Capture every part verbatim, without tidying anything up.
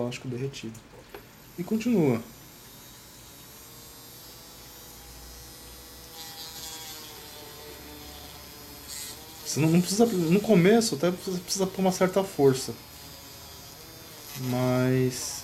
plástico derretido. E continua. Você não, não precisa, no começo até precisa, precisa pôr uma certa força. Mas...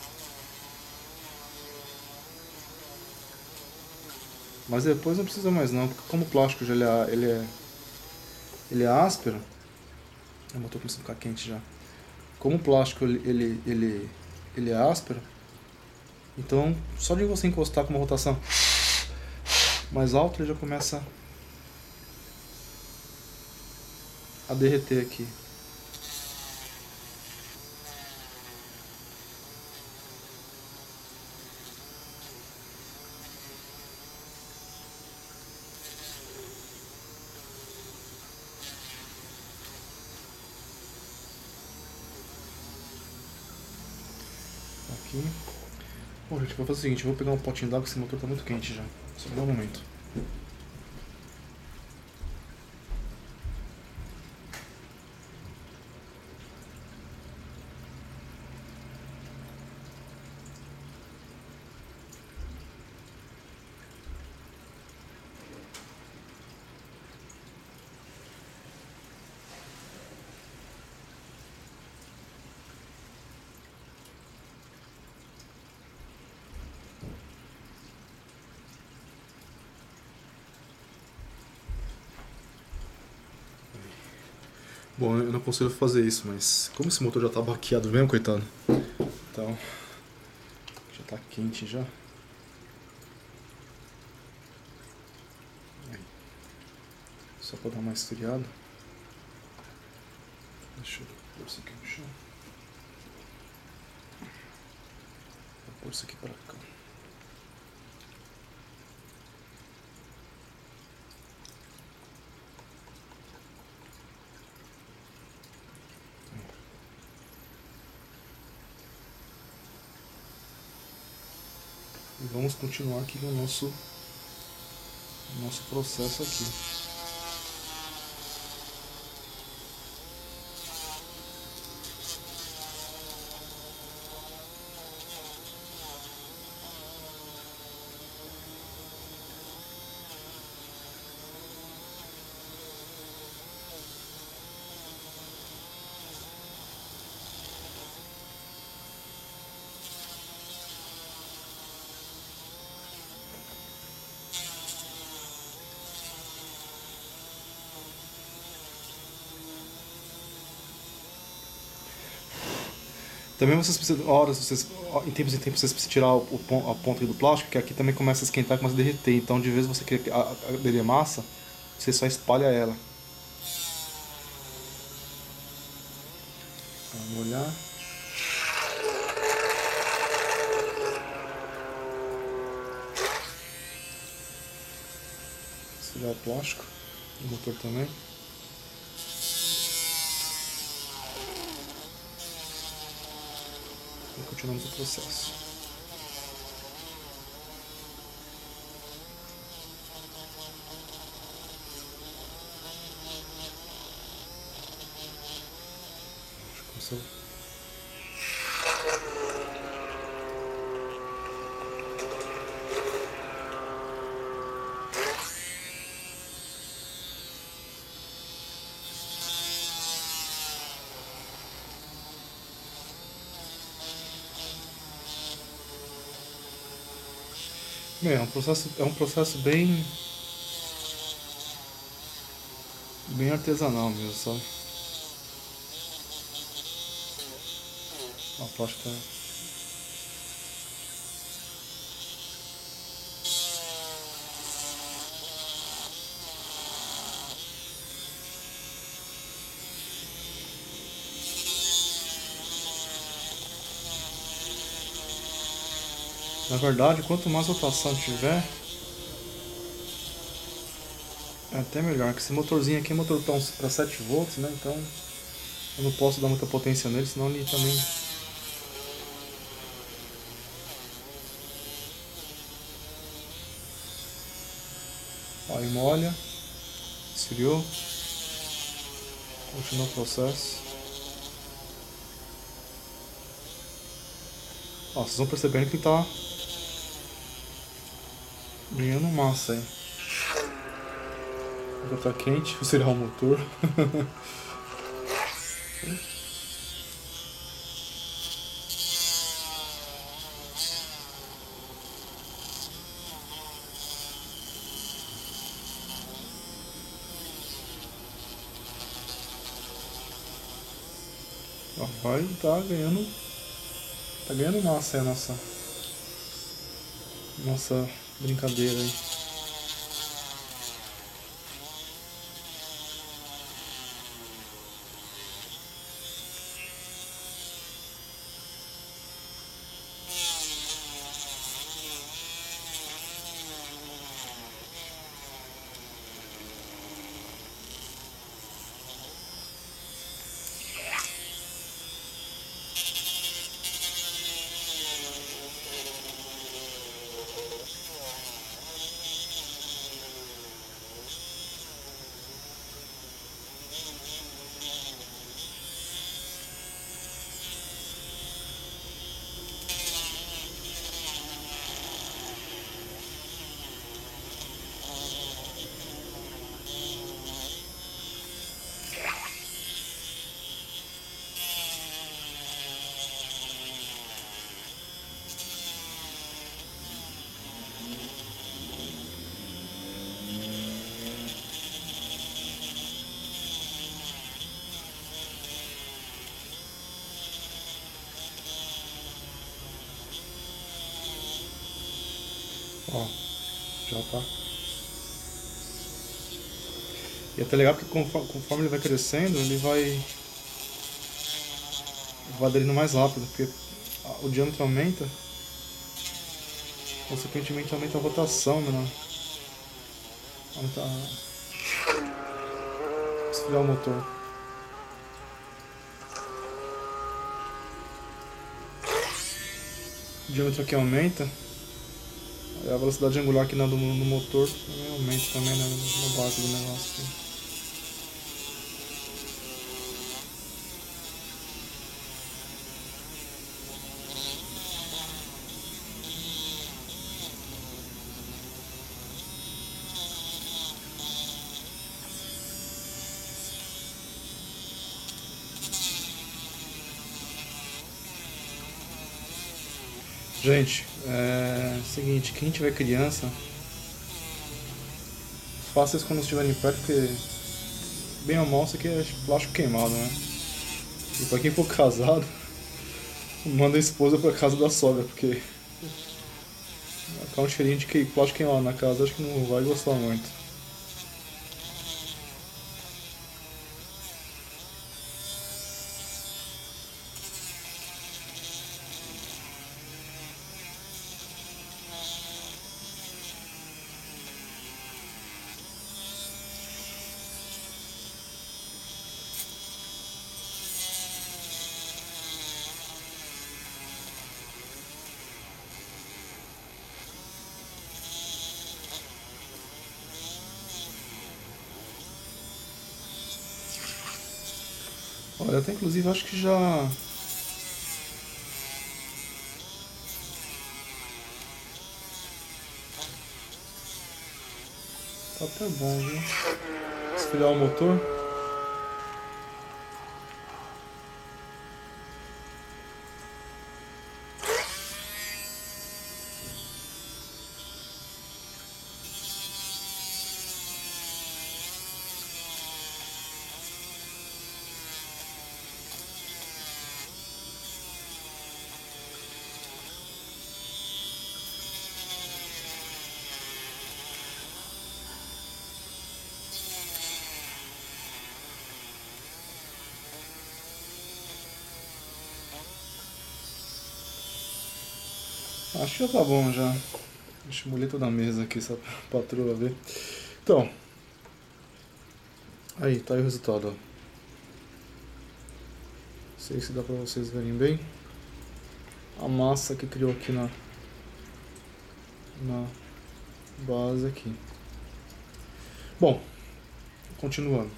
Mas depois não precisa mais não, porque como o plástico já ele é, ele é, ele é áspero... O motor começou a ficar quente já. Como o plástico ele, ele, ele, ele é áspero, então só de você encostar com uma rotação mais alta ele já começa a derreter aqui. Aqui. Bom, gente, vou fazer o seguinte, eu vou pegar um potinho d'água, esse motor está muito quente já. Só dá um momento. Bom, eu não aconselho fazer isso, mas como esse motor já tá baqueado mesmo, coitado, então já tá quente já. Aí. Só pra dar uma esfriada. Deixa eu pôr isso aqui no chão. Vou pôr isso aqui pra cá. E vamos continuar aqui no nosso, nosso processo aqui. Também vocês precisam, horas, vocês, em tempos em tempos, vocês precisam tirar o, o, a ponta do plástico, que aqui também começa a esquentar e começa a derreter. Então, de vez você quer aderir a massa, você só espalha ela. Vamos olhar. Tirar o plástico, o motor também. E continuamos o processo. Começou. Bem, é um processo, é um processo bem, bem artesanal mesmo, sabe? A plástica. Na verdade, quanto mais rotação tiver, é até melhor, que esse motorzinho aqui é motor para sete volts, né? Então eu não posso dar muita potência nele, senão ele também... Aí molha, esfriou, continua o processo. Ó, vocês vão percebendo que ele tá ganhando massa aí. Agora tá quente, vou tirar o motor. Ó, vai tá ganhando. Tá ganhando massa aí a nossa. Nossa brincadeira aí. Ó, já tá. E é até legal porque conforme, conforme ele vai crescendo, ele vai, vai aderindo mais rápido, porque o diâmetro aumenta, consequentemente aumenta a rotação, né? Aumenta a... esfriar o motor. O diâmetro aqui aumenta, a velocidade angular aqui no, no motor também aumenta também, né, na base do negócio aqui. Gente, é seguinte, quem tiver criança, faça isso quando estiverem perto, porque bem ou mal isso aqui é plástico queimado, né? E pra quem for casado, manda a esposa pra casa da sogra, porque ficar um cheirinho de que plástico queimado na casa, acho que não vai gostar muito. Olha, até inclusive acho que já... tá até bom, viu? Esfriar o motor. Acho que já tá bom já. Deixa eu molhar toda a mesa aqui, só pra patroa ver. Então, aí, tá aí o resultado, ó. Não sei se dá pra vocês verem bem. A massa que criou aqui na, na base aqui. Bom, continuando.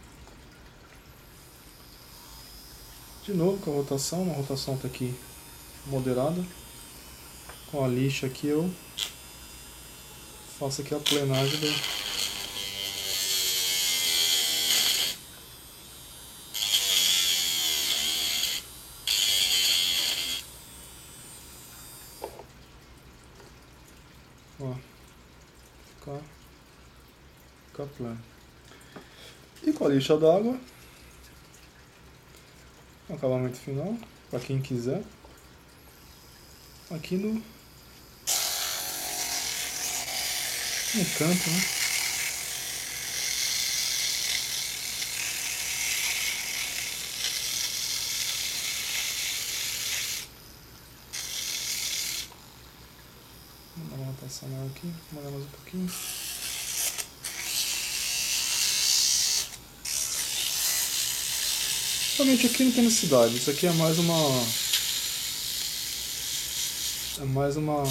De novo com a rotação, a rotação tá aqui moderada. Com a lixa aqui eu faço aqui a plenagem do... Ó, ficar, ficar plano. E com a lixa d'água, acabamento final, para quem quiser. Aqui no, no canto, né? Vou dar uma passada maior aqui, vou mandar mais um pouquinho. Realmente aqui não tem necessidade, isso aqui é mais uma... É mais uma...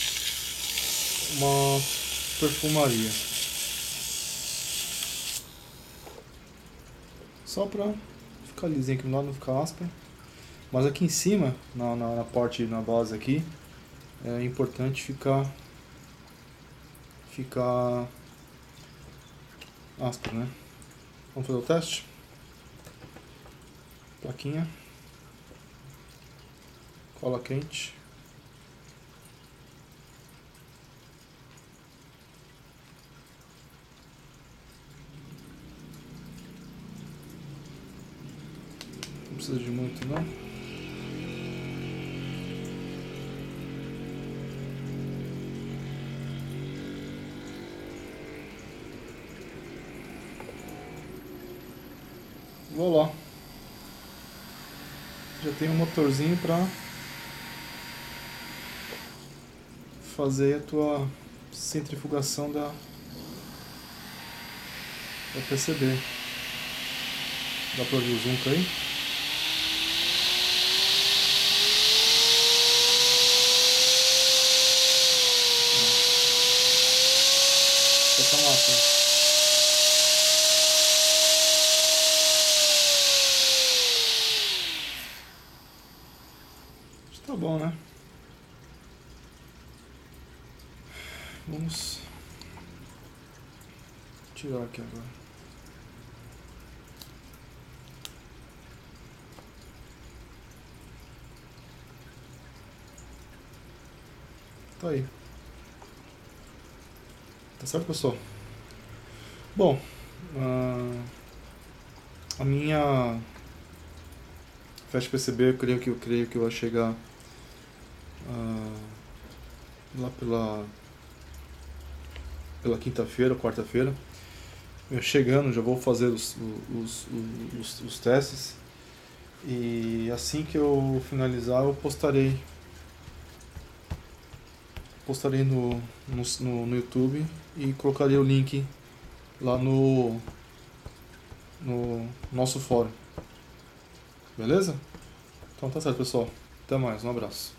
Uma perfumaria. Só pra ficar lisinho aqui no lado, não ficar áspero. Mas aqui em cima, na, na, na parte, na base aqui, é importante ficar... Ficar... áspero, né? Vamos fazer o teste? Plaquinha. Cola quente. Não precisa de muito, não. Vou lá. Já tem um motorzinho para fazer a tua centrifugação da, da P C B. Dá para ver o zoom aí? Essa máquina. Tá bom, né? Vamos tirar aqui agora. Tá aí. Tá certo, pessoal? Bom, uh, a minha Fast P C B, eu creio que eu creio que vai chegar uh, lá pela pela quinta-feira, quarta-feira. Eu chegando, já vou fazer os, os, os, os testes e assim que eu finalizar eu postarei postarei no, no, no YouTube e colocarei o link lá no, no nosso fórum. Beleza? Então tá certo, pessoal. Até mais, um abraço.